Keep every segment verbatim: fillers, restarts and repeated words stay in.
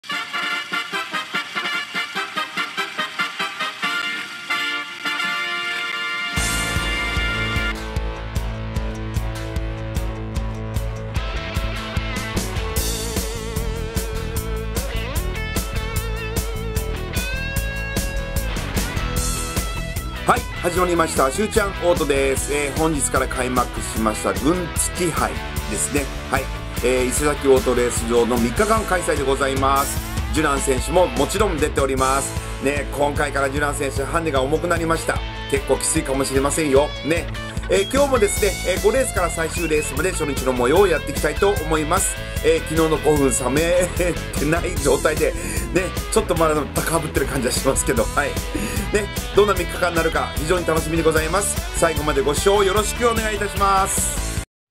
はい、始まりました。しゅうちゃんオートです。えー、本日から開幕しました軍付杯ですね。はい、えー、伊勢崎オートレース場のみっかかん開催でございます。ジュラン選手ももちろん出ておりますね。今回からジュラン選手ハンデが重くなりました。結構きついかもしれませんよね。えー、今日もですね、えー、ごレースから最終レースまで初日の模様をやっていきたいと思います。えー、昨日の興奮冷めてない状態でね、ちょっとまだ高ぶってる感じはしますけど、はいね、どんなみっかかんになるか非常に楽しみでございます。最後までご視聴よろしくお願いいたします。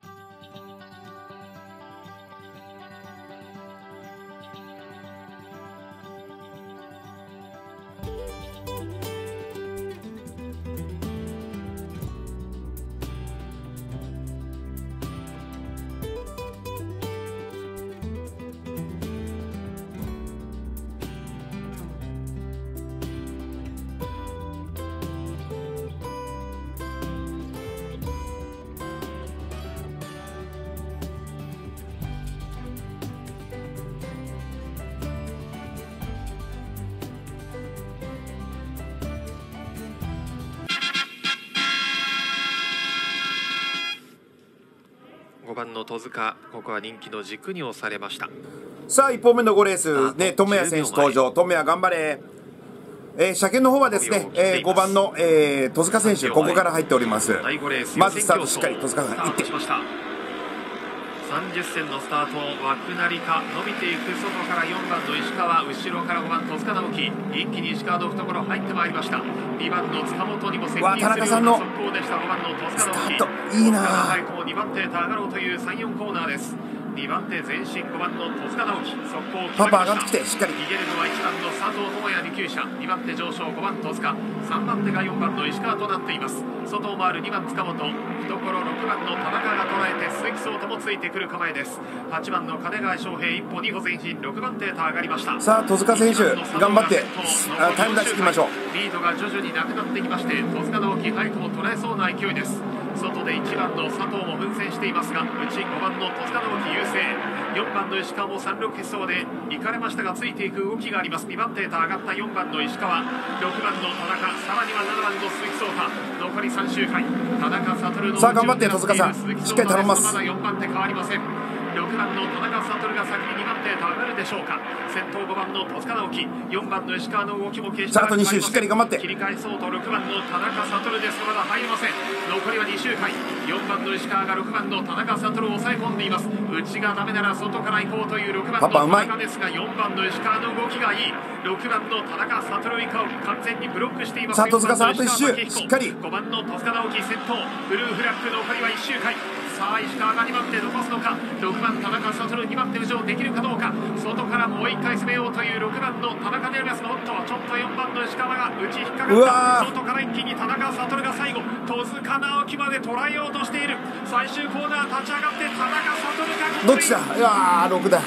ごばんの戸塚、ここは人気の軸に押されました。 さあいっぽんめのごレースね、富谷選手登場。富谷頑張れ。えー、車検の方はですね、えー、ごばんの、えー、戸塚選手、ここから入っております。まずスタートしっかり戸塚さん行って。 さんじゅっせんのスタート、枠なりか伸びていく。外からよんばんの石川、後ろからごばん戸塚直樹、一気に石川の懐入ってまいりました。にばんの塚本にも接近するような速攻でした。ごばんの戸塚直樹、 いいなぁ。にばん手へと上がろうというさん、よんコーナーです。にばん手前進ごばんの戸塚直樹、速攻決まりました。 パパ上がってきてしっかり逃げるのはいちばんの佐藤智也にきゅう車、にばん手上昇ごばん戸塚、さんばん手がよんばんの石川となっています。外を回るにばん塚本、懐ろくばんの田中が捉えて鈴木聡太もついてくる構えです。はちばんの金川翔平一歩に歩前進、ろくばん手へと上がりました。 さあ戸塚選手頑張ってタイム出していきましょう。 リードが徐々になくなってきまして、戸塚直樹早くも捉えそうな勢いです。外でいちばんの佐藤も奮戦していますが、内ごばんの戸塚直樹優勢、よんばんの石川もさんろく決走で行かれましたがついていく動きがあります。にばん手へと上がったよんばんの石川、ろくばんの田中、さらにはななばんの鈴木聡太、残りさん周回、田中悟のさあ頑張って戸塚さんしっかり頼みます。 まだよんばん手変わりません。ろくばんの田中悟が先ににばん手へと上がるでしょうか。先頭ごばんの戸塚直樹、よんばんの石川の動きも決してさああとに周しっかり頑張って切り返そうとろくばんの田中悟ですがまだ入りません。残りはに周回、よんばんの石川がろくばんの田中悟を抑え込んでいます。内がダメなら外から行こうというろくばんの田中ですが、よんばんの石川の動きがいい。ろくばんの田中悟以下を完全にブロックしています。 さあ戸塚さんあといち周しっかり。 ごばんの戸塚直樹先頭、ブルーフラッグ、残りはいち周回。さあ石川がにばん手残すのか、ろくばん田中悟にばん手浮上できるかどうか。外からもういっかい攻めようというろくばんの田中でありますが、おっとちょっとよんばんの石川が内引っかかった。外から一気に田中悟が最後戸塚直樹まで捉えようとしている。最終コーナー立ち上がって田中悟がどっちだ。いやーろくだ。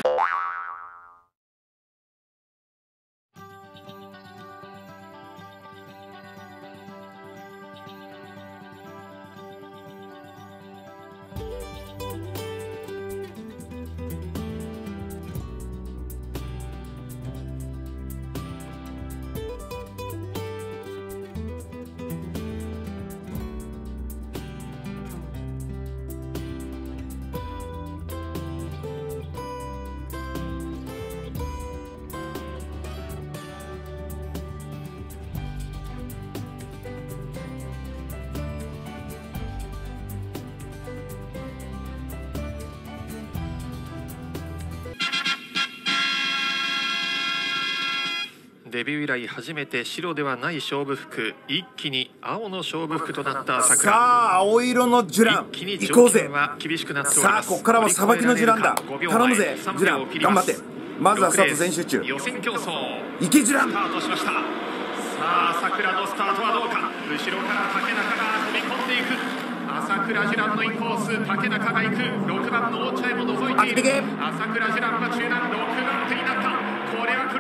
デビュー以来初めて白ではない勝負服、一気に青の勝負服となった朝倉。 さあ青色のジュラン行こうぜ。さあここからはさばきのジュランだ。頼むぜジュラン頑張って。まずはスタート全集中。 予選競争行けジュラン。 スタートしました。さあ朝倉のスタートはどうか。後ろから竹中が飛び込んでいく。朝倉ジュランのインコース、竹中が行く。ろくばんの落合も覗いている。朝倉ジュランは中段ろくばん手になった。これは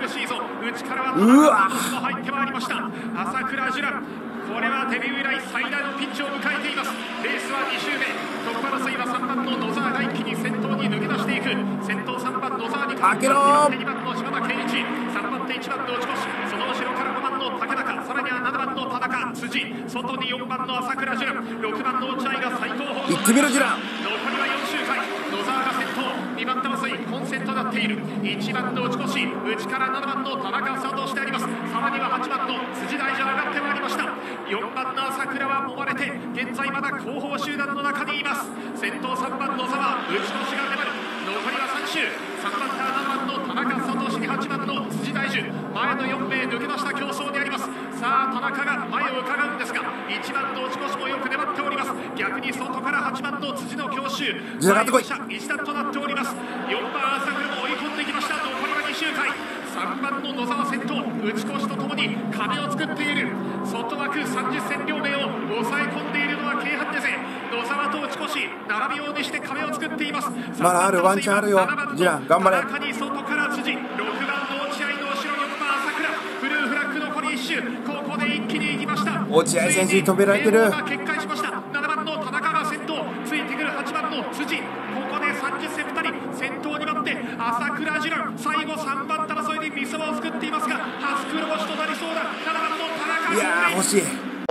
苦しいぞ。内からはうわ入ってまいりました。朝倉ジュラ、これはデビュー以来最大のピンチを迎えています。レースはに周目、トップ争いはさんばんの野沢が一気に先頭に抜け出していく。先頭さんばん野沢に開けろー。 にばんの島田健一、さんばん手いちばんの内越、その後ろからごばんの竹中、さらにはななばんの田中辻、外によんばんの朝倉ジュラ、ろくばんの落合が最高峰。 行ってみろジュラ。 残りはよん周回、野沢が先頭、にばん手争い混戦となっている。いちばんの内越、内からななばんの田中スタートしてあります。さらにははちばんの辻大二上がってまいりました。よんばんの朝倉は揉まれて現在まだ後方集団の中にいます。先頭さんばん野沢、内越が粘る。残りはさん周、さんばんからななばんの田中聡にはちばんの辻大二、前のよん名抜け出した競争であります。さあ田中が前を伺うんですが、いちばんの内越もよく粘っております。逆に外からはちばんの辻の強襲、前後者一段となっております。よんばん朝倉も追い込んできました。残りはに周回、さんばんの野沢先頭、内越とともに壁を作っている。外枠さんじゅっせん両名を抑え込んでいるのは京阪です。野沢と内越、並びようにして壁を作っています。 まだある、ワンチャンあるよ。ジュラ頑張れ。 中に外から辻、ろくばんの落合の後ろ、よんばん朝倉、ブルーフラッグ残りいち周、ここで一気に行きました。 落合選手に止められてる。 決壊しました。ななばんの田中が先頭、ついてくるはちばんの辻、ここでさんじゅっせんふたり先頭になって朝倉ジュラ、最後さんばん手争いで見せ場を作っていますが、初黒星となりそうだ。ななばんの田中、 いやー惜しい。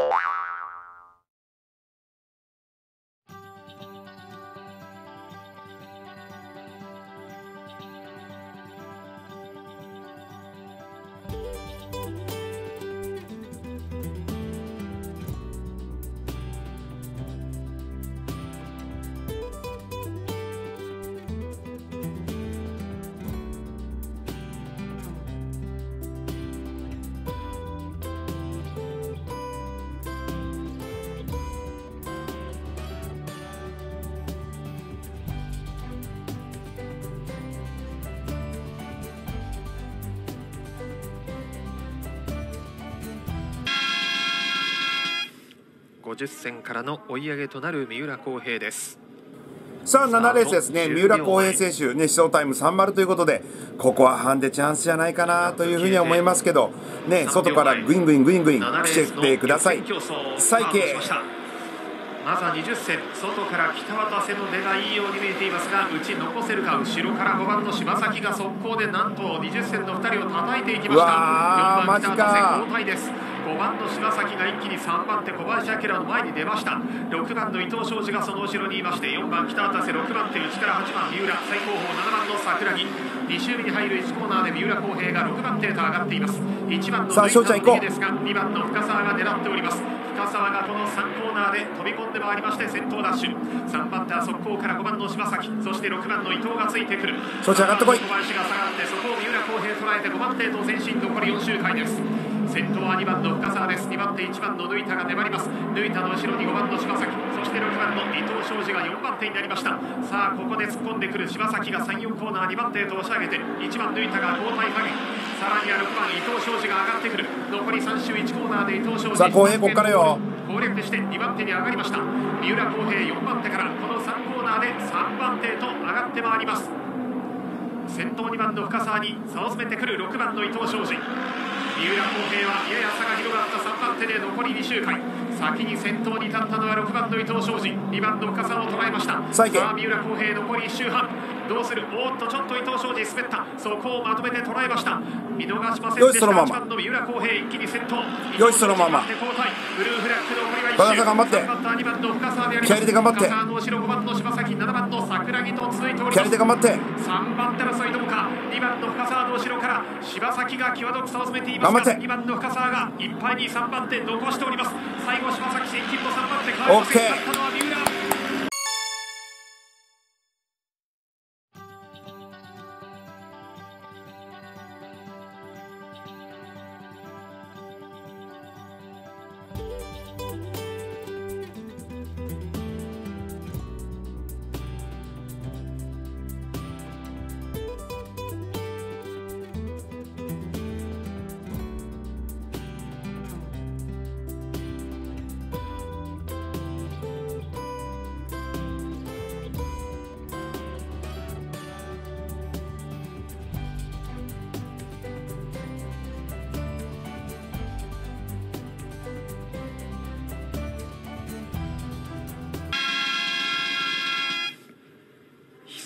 ごじゅっせんからの追い上げとなる三浦航平です。 さあななレースですね。三浦航平選手ね、ショータイムさんじゅうということで、ここはハンデチャンスじゃないかなというふうには思いますけどね、外からグイングイングイングイン来てってください。最慶まずはにじゅっせん、外から北渡瀬の出がいいように見えていますが、内残せるか。後ろからごばんの柴崎が速攻でなんとにじゅっせんのふたりを叩いていきました。よんばん北渡瀬交代です。ごばんの柴崎が一気にさんばん手小林明の前に出ました。ろくばんの伊藤昌司がその後ろにいまして、よんばん北渡瀬、ろくばん手内からはちばん三浦、最後方ななばんの桜木、に周目に入るいちコーナーで三浦航平がろくばん手へと上がっています。いちばんのさあ翔ちゃん行こうですが、にばんの深沢が狙っております。深沢がこのさんコーナーで飛び込んでまいりまして先頭ダッシュ。さんばん手は速攻からごばんの柴崎、そしてろくばんの伊藤がついてくる。 翔ちゃん上がってこい。 小林が下がって、そこを三浦航平捉えてごばん手へと前進。残りよん周回です。先頭はにばんの深沢です。にばん手いちばんの抜いたが粘ります。抜いたの後ろにごばんの柴崎、そしてろくばんの伊藤昌司がよんばん手になりました。さあここで突っ込んでくる柴崎がさん、よんコーナーにばん手へと押し上げて、いちばん抜いたが交代間際、さらにはろくばん伊藤昌司が上がってくる。残りさん周いちコーナーで伊藤昌司、 さあ航平ここからよ。 攻略してにばん手に上がりました。三浦航平よんばん手からこのさんコーナーでさんばん手へと上がってまいります。先頭にばんの深沢に差を詰めてくるろくばんの伊藤昌司。三浦航平はやや差が広がったさんばん手で残りに周回。先に先頭に立ったのはろくばんの伊藤昌司、にばんの深沢を捉えました。さあ三浦航平残りいち周半、どうする。おっとちょっと伊藤昌司滑った。そこをまとめて捉えました。見逃しませんでした。はちばんの三浦航平一気に先頭。 よしそのまま。 ブルーフラッグ残りはいち周。 頑張って。 にばんの深沢であります。 キャリで頑張って。 深沢の後ろごばんの柴崎、ななばんの桜木と続いております。 キャリで頑張って。 さんばん手争いどうか。にばんの深沢の後ろから柴崎が際どく差を詰めていますが、にばんの深沢がいっぱいにさんばん手残しております。最後柴崎先金のさんばん手変わりません。勝ったのは三浦。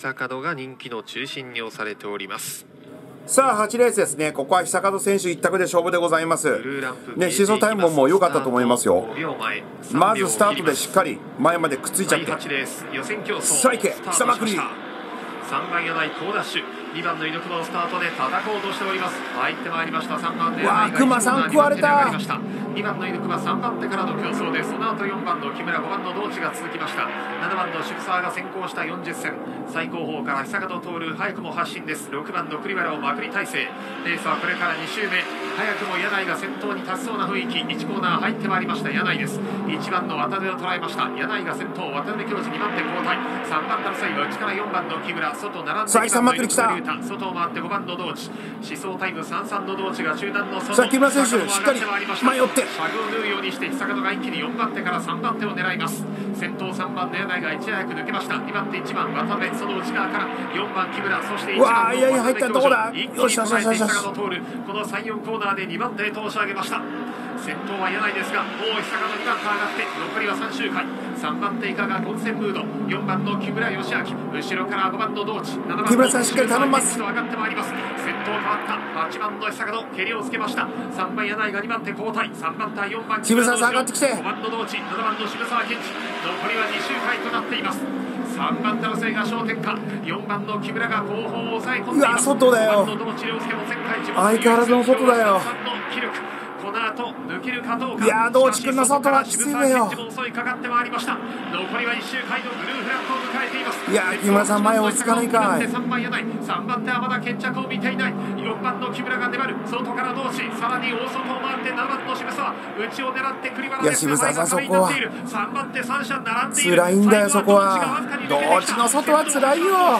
久門が人気の中心に押されております。 さあはちレースですね。ここは久門選手一択で勝負でございますね。シーソータイムも良かったと思いますよ。まずスタートでしっかり前までくっついちゃって、さあいけ久まくり。 さんばん柳井好ダッシュ、にばんの猪熊をスタートで叩こうとしております。入ってまいりました。さんばんでわあ熊さん食われた。 にばんの猪熊さんばん手からの競争で、その後よんばんの木村、ごばんの道地が続きました。ななばんの渋沢が先行したよんじゅっせん、最後方から久門徹早くも発進です。ろくばんの栗原をまくり体制。レースはこれからに周目、早くも柳井が先頭に立ちそうな雰囲気。いちコーナー入ってまいりました柳井です。いちばんの渡辺を捉えました。柳井が先頭、渡辺教授にばん手交代。さんばん手の際は内からよんばんの木村、外並んでにばんの猪熊龍太、外を回ってごばんの道地、思想タイムさんさんの道地が中段の外。 さあ木村選手しっかり迷って車両を縫うようにして久門が一気によんばん手からさんばん手を狙います。先頭さんばんの柳井がいち早く抜けました。にばん手いちばん渡辺、その内側からよんばん木村、そしていちばんの渡辺教授、一気に捉えて久門徹、このさんよんコーナーでにばん手へと押し上げました。先頭は柳井ですが、もう久門にばん手上がって残りはさん周回。さんばん手以下が混戦ムード。よんばんの木村義明、後ろからごばんの道地、ななばんの木村さんしっかり頼みます。 上がってまいります。先頭変わったはちばんの久門、蹴りをつけました。さんばん柳井がにばん手交代。さんばん手はよんばん木村さん下がってきて、 ごばんの道地、ななばんの渋沢健二、残りはに周回となっています。さんばん手のせいが焦点か。よんばんの木村が後方を抑え込んでいます。 うわ外だよ。 ごばんの道地良介も前回自相変わらずの外だよ。 この後抜けるかどうか。 いやー道地君の外はきついわよ。 襲いかかってまいりました。残りはいっ周回のブルーフラッグを迎えています。 いやー木村さん前追いつかないかい。 さんばん柳井、さんばん手はまだ決着を見ていない。よんばんの木村が粘る。外から道地、さらに大外を回ってななばんの渋沢、内を狙って栗原です。 いや渋沢さんそこはさんばん手さん車並んでいる。 辛いんだよそこは。道地の外は辛いよ。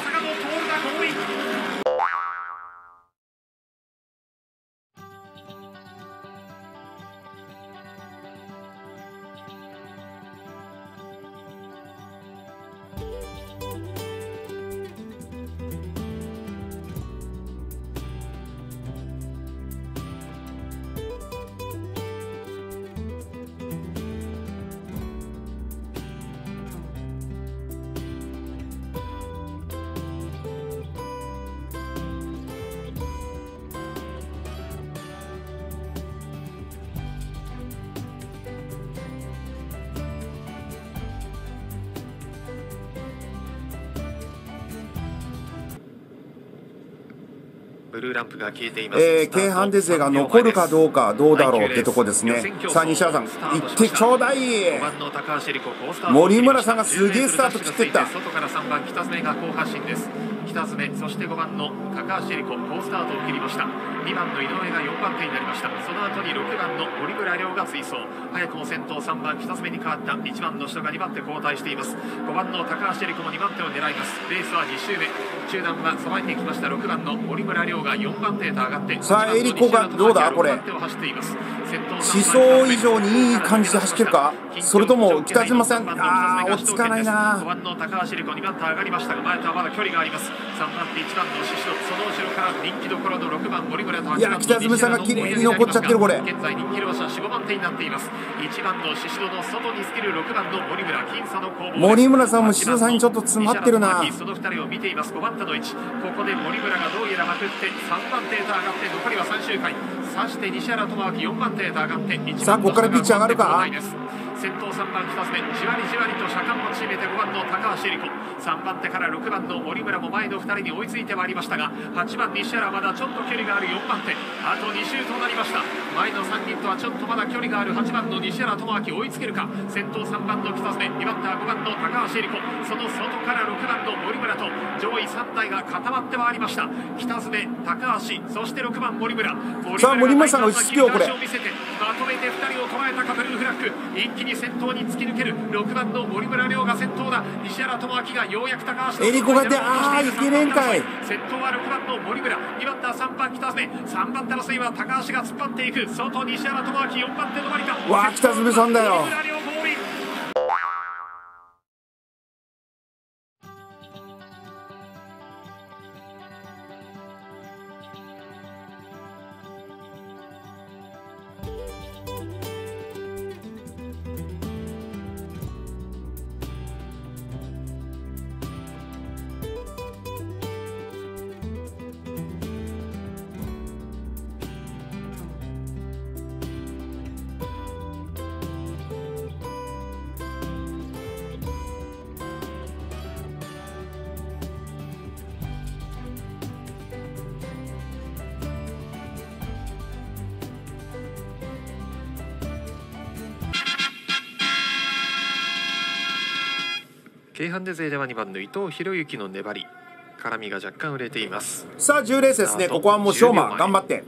ブルーランプが消えています。 えー、京阪デ勢が残るかどうかどうだろうってとこですね。さあ西原さん行ってちょうだい。森村さんがすげえスタート切っていった。 外からさんばん北爪が好発進です。北爪、そしてごばんの高橋恵理子、好スタートを切りました。にばんの井上がよんばん手になりました。その後にろくばんの森村亮が追走。早くも先頭さんばん北爪に変わったいちばんの人がにばん手交代しています。ごばんの高橋恵理子もにばん手を狙います。レースはに周目、中段はそばに来ましたろくばんの森村亮がよんばん手へと上がって、 さあ恵理子がどうだこれ。思想以上にいい感じで走ってるか、それとも北島さん、ああ落ち着かないな。 ごばんの高橋恵理子にばん手上がりましたが、前とはまだ距離があります。さんばん手いちばんの宍戸、その後ろから人気どころのろくばん森村とはちばんの北爪さんが綺麗に残っちゃってる。これ現在人気両者よん、ごばん手になっています。いちばんの宍戸の外につけるろくばんの森村、僅差の攻防。 森村さんも宍戸さんにちょっと詰まってるな。 そのふたりを見ています。ごばん手の位置、ここで森村がどうやらまくってさんばん手へと上がって、残りはさん周回。さして西原智明よんばん手へと上がって、 さあここからピッチ上がるか。 先頭さんばん北爪、じわりじわりと車間を縮めてごばんの高橋恵理子、さんばん手からろくばんの森村も前のふたりに追いついてまいりましたが、はちばん西原まだちょっと距離があるよんばん手、あとに周となりました。前のさんにんとはちょっとまだ距離があるはちばんの西原智明、追いつけるか。先頭さんばんの北爪、にばん手はごばんの高橋恵理子、その外からろくばんの森村と上位さんだいが固まってまいりました。北爪、高橋、そしてろくばん森村。 さあ森村さんが落ち着くよこれ。 まとめてふたりを捉えたかブルーフラッグ、一気に先頭に突き抜ける。ろくばんの森村亮が先頭だ。西原智明がようやく高橋恵理子が出、ああいけねえんかい。 先頭はろくばんの森村、にばん手はさんばん北爪、さんばん手の争いは高橋が突っ張っていく。外西原智明よんばん手止まりか。 わあ北爪さんだよ。 京阪デ勢ではにばんの伊藤博之の粘り、絡みが若干売れています。 さあじゅうレースですね。ここはもう昌磨頑張って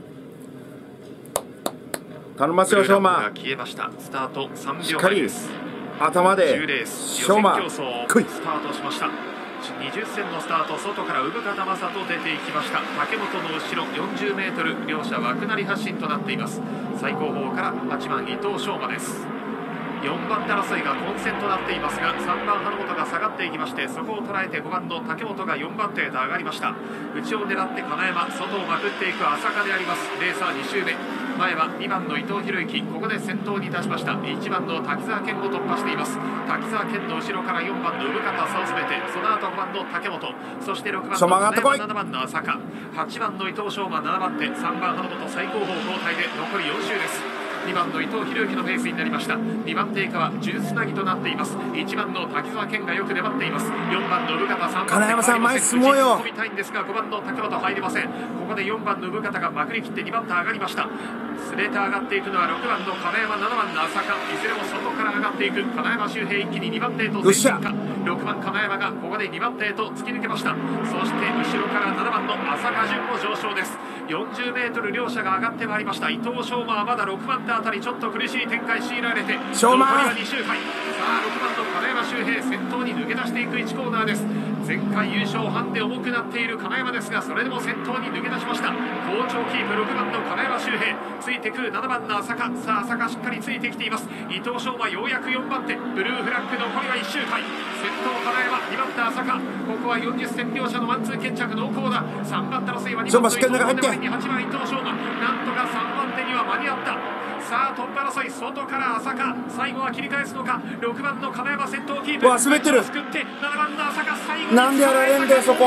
頼ますよ。昌磨消えました。スタートさんびしっかりょうまえです。 頭で昌磨競争来い。 スタートしました。にじゅっせんのスタート、外から産方正人出ていきました。竹本の後ろ よんじゅうメートル、両者枠なり発進となっています。最後方からはちばん伊藤昌磨です。よんばん手争いが混戦となっていますが、さんばん花本が下がっていきまして、そこを捉えてごばんの竹本がよんばん手へと上がりました。内を狙って金山、外をまくっていく浅香であります。レーサーに周目、前はにばんの伊藤博之、ここで先頭に立ちました。いちばんの滝沢健を突破しています。滝沢健の後ろからよんばんの産方差を詰めて、その後ごばんの竹本、そしてろくばんの金山、ななばんの浅香、はちばんの伊藤昌磨ななばん手、さんばん花本最後方交代で残りよん周です。にばんの伊藤博之のペースになりました。にばん手以下はじゅうつなぎとなっています。いちばんの滝沢健がよく粘っています。よんばんの産方、さんばん手金山さん前進もうよ。 込みたいんですが、ごばんの竹本入りません。ここでよんばんの産方がまくり切ってにばん手上がりました。すれて上がっていくのはろくばんの金山、ななばんの浅香、いずれも外から上がっていく。金山周平一気ににばん手へと前進か。ろくばん金山がここでにばん手へと突き抜けました。そして後ろからななばんの浅香順も上昇です。よんじゅうメートル両者が上がってまいりました。伊藤昌磨はまだろくばん手あたりちょっと苦しい展開強いられて、 昌磨残りはに周回。さあろくばんの金山周平、先頭に抜け出していくいちコーナーです。前回優勝ハンデ重くなっている金山ですが、それでも先頭に抜け出しました。好調キープろくばんの金山周平、ついてくるななばんの浅香、さあ浅香しっかりついてきています。伊藤昌磨ようやくよんばん手、ブルーフラッグ残りはいち周回。先頭金山、にばん手浅香、ここはよんじゅっせん両者のワンツー決着濃厚だ。さんばん手争いはにばんの伊藤昌磨にはちばん伊藤昌磨、なんとかさんばん手には間に合った。さあトップ争い、外から浅香、最後は切り返すのか。ろくばんの金山先頭キープ、 うわ滑ってる。 救ってななばんの浅香、最後になんでやられんだよそこ。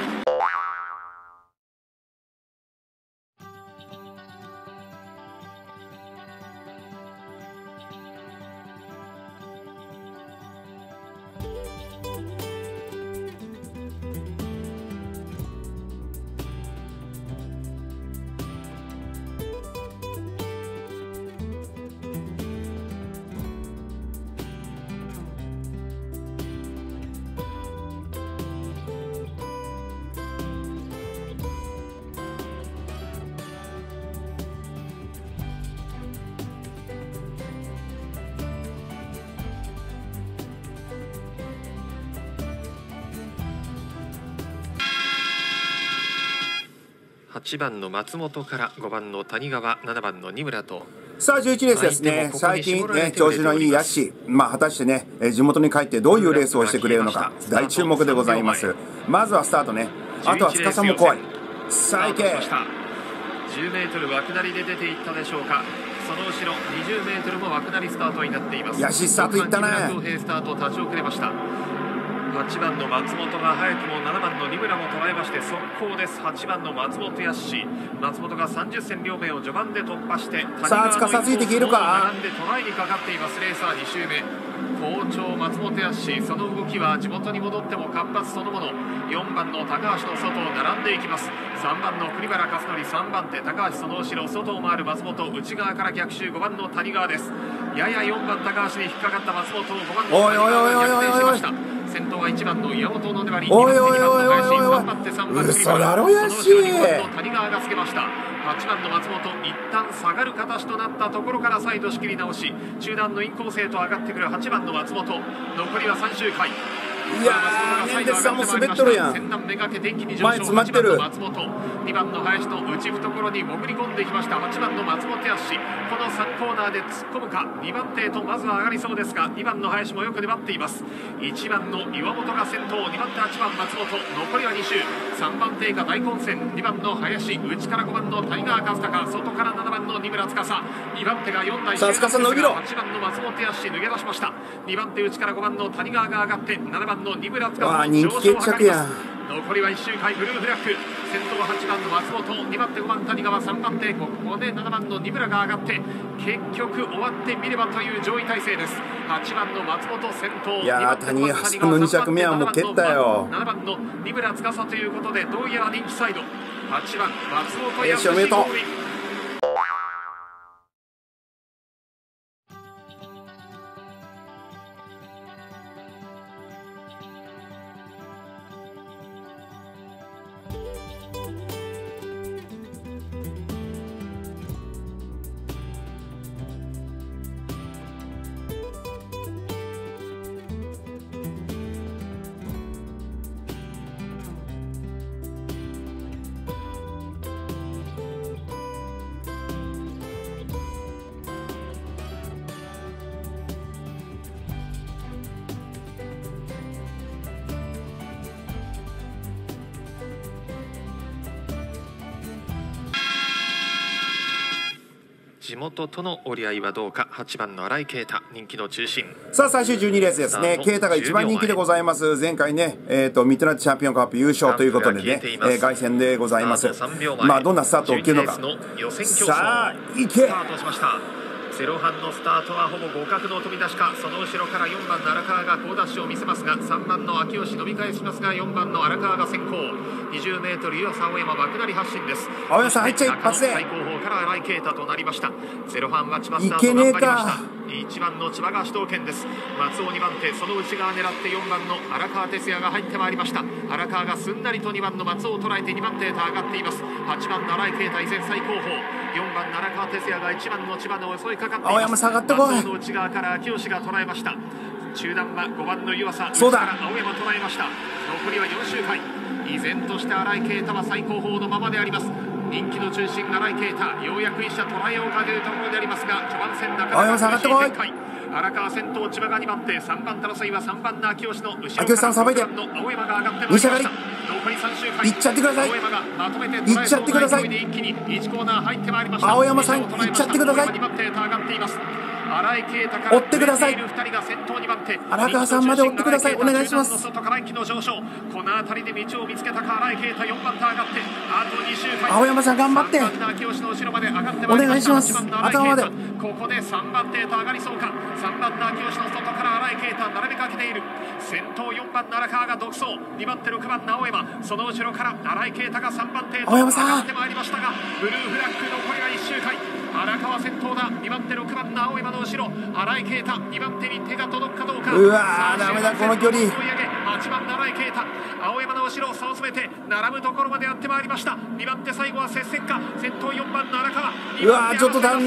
はちばんの松本からごばんの谷川、ななばんの二村と。 さあじゅういちレースですね。最近ね調子のいいヤシ、まあ果たしてね地元に帰ってどういうレースをしてくれるのか大注目でございます。まずはスタートね。あとは司も怖い。さあ行け。 じゅうメートル枠なりで出ていったでしょうか。その後ろにじゅうメートルも枠なりスタートになっています。 ヤシスタートいったね。 スタート立ち遅れました。はちばんの松本が早くもななばんの二村も捉えまして速攻です。はちばんの松本康史、松本がさんじゅっせん両名を序盤で突破して、 さあ司ついていけるか。 並んでトライにかかっています。レーサーに周目、好調松本康史、その動きは地元に戻っても活発そのもの。よんばんの高橋の外を並んでいきます。さんばんの栗原勝則、さんばん手高橋、その後ろ外を回る松本、内側から逆襲ごばんの谷川です。ややよんばん高橋に引っかかった松本をごばんの谷川が逆転しました。先頭はいちばんの岩本の粘り、 おいおいおいおいおい、 さんばん手さんばん嘘だろやし。 その後ろにごばんの谷川がつけました。はちばんの松本、一旦下がる形となったところから再度仕切り直し、中段のインコースへと上がってくるはちばんの松本、残りはさん周回。 いやー、メンデスさんも滑っとるやん。前詰まってる。 松本、にばんの林の内懐に潜り込んできましたはちばんの松本康史、このさんコーナーで突っ込むか。にばん手へとまずは上がりそうですが、にばんの林もよく粘っています。いちばんの岩本が先頭、にばん手はちばん松本、残りはに周。さんばん手以下大混戦、にばんの林、内からごばんの谷川和孝、外からななばんの二村司、にばん手がよん台、 さあ司伸びろ。 はちばんの松本康史抜け出しました。にばん手内からごばんの谷川が上がって、ななばんの二村司の上昇を図ります。 残りはいち周回、ブルーフラッグ、先頭ははちばんの松本、にばん手ごばん谷川、さんばん手ここでななばんの二村が上がって、結局終わってみればという上位体制です。はちばんの松本先頭、 いやー谷川さんのに着目はもう蹴ったよ。 ななばんの二村司ということで、どうやら人気サイドはちばん松本よし、おめでとう。 地元との折り合いはどうか。はちばんの新井啓太、人気の中心。 さあ最終じゅうにレースですね。啓太が一番人気でございます。前回ね、えー、とミッドナイトチャンピオンカップ優勝ということでね、えー、凱旋でございます。まあどんなスタートを切るのか。さあ行け。 スタートしました。セロハンのスタートはほぼ互角の飛び出しか。その後ろからよんばんの荒川が好ダッシュを見せますが、さんばんの秋吉伸び返しますが、よんばんの荒川が先行。にじゅうメートル湯浅青山爆なり発進です。 青山さん入っちゃ一発で最後方から新井啓太となりました。セロハンは千葉スタート頑張りました。いちばんの千葉が主導権です。松尾にばん手、その内側狙ってよんばんの荒川哲也が入ってまいりました。荒川がすんなりとにばんの松尾を捉えてにばん手へと上がっています。はちばんの新井啓太依然最後方、よんばんの荒川哲也がいちばんの千葉の襲いかかっています。 青山下がってこい。 松尾の内側から秋吉が捉えました。中段はごばんの湯浅、 そうだ、 から青山捉えました。残りはよん周回。依然として新井啓太は最後方のままであります。人気の中心新井啓太、ようやく一射捉えようかというところでありますが、序盤戦なかなか苦しい展開。荒川先頭、千葉がにばん手、さんばん手争いはさんばんの秋吉の後ろから秋吉さんさばいて、 青山が上がってまいりました。残りさん周回。 いっちゃってください。 青山がまとめていっちゃってください。 一気にいちコーナー入ってまいりました。 青山さんいっちゃってください。 にばん手へと上がっています。新井啓太から追ってください。荒川さんまで追ってください。お願いします。 外から一気の上昇。この辺りで道を見つけたか新井啓太、よんばん手上がってあとに周回。 青山さん頑張って。お願いします。頭まで。 ここでさんばん手へと上がりそうか。さんばんの秋吉の外から新井啓太並びかけている。先頭よんばんの荒川が独走。にばん手ろくばんの青山、その後ろから新井啓太がさんばん手へと上がってまいりましたが、ブルーフラッグ残りはいち周回。荒川先頭だ。にばん手ろくばんの青山の後ろ、新井啓太にばん手に手が届くかどうか。 うわーダメだこの距離。 はちばんの新井啓太、青山の後ろを差を詰めて並ぶところまでやってまいりました。にばん手最後は接戦か。先頭よんばんの荒川、 うわーちょっと足んね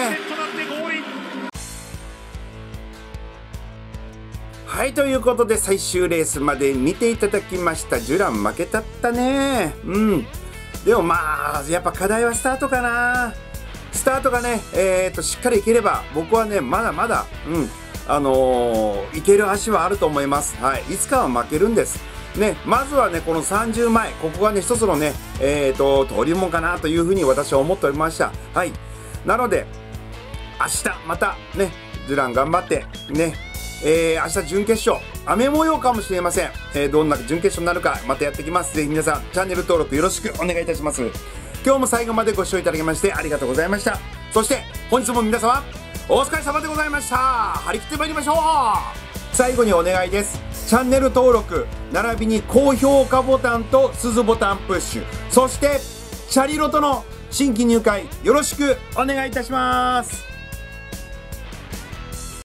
ー。はい、ということで最終レースまで見ていただきました。ジュラン負けたったね。うんでもまあやっぱ課題はスタートかな。スタートがね、えー、としっかりいければ僕はねまだまだ、うんあのー、いける足はあると思います。はい、いつかは負けるんですね。まずはねこのさんじゅうまえ、ここがね一つのね、えー、と登竜門かなというふうに私は思っておりました。はい、なので明日またねジュラン頑張ってね、えー、明日準決勝雨模様かもしれません、えー、どんな準決勝になるかまたやってきます。ぜひ皆さんチャンネル登録よろしくお願いいたします。今日も最後までご視聴いただきましてありがとうございました。そして本日も皆様お疲れ様でございました。張り切ってまいりましょう。最後にお願いです。チャンネル登録並びに高評価ボタンと鈴ボタンプッシュ、そしてシャリロトの新規入会よろしくお願いいたします。